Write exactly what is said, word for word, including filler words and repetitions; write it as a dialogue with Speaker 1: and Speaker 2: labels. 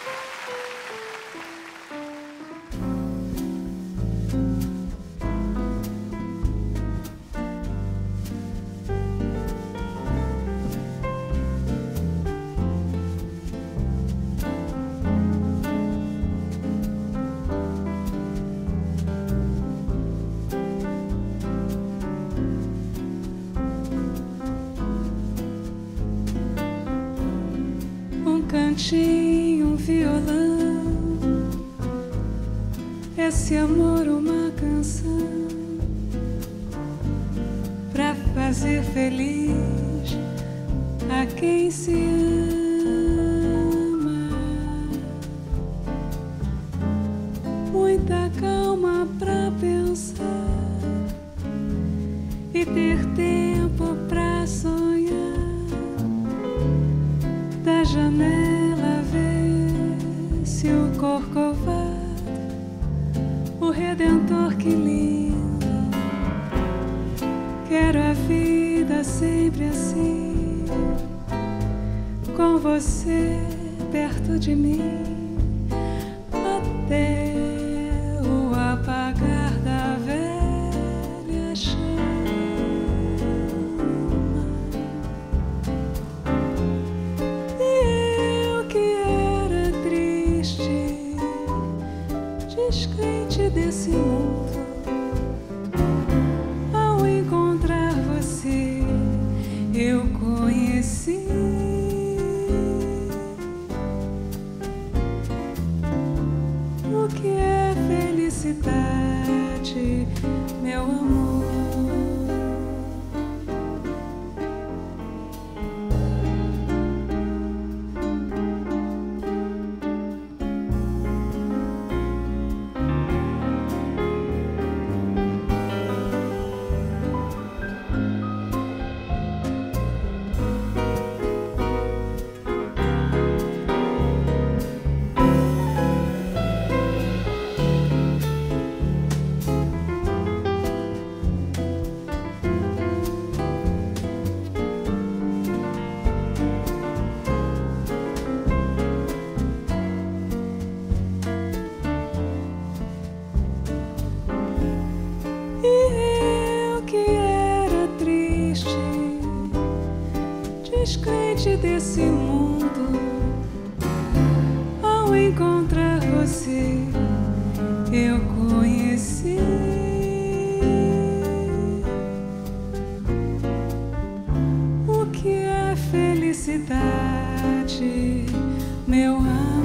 Speaker 1: Um violão, esse amor uma canção pra fazer feliz a quem se ama. Muita calma pra pensar e ter tempo pra sonhar. Da janela vê-se o Corcovado, o Redentor, que lindo. Quero a vida sempre assim, com você perto de mim, até o apagar da velha chama. Descrente desse mundo, ao encontrar você, eu conheci o que é felicidade, meu amor. Descrente desse mundo, ao encontrar você, eu conheci o que é felicidade, meu amor.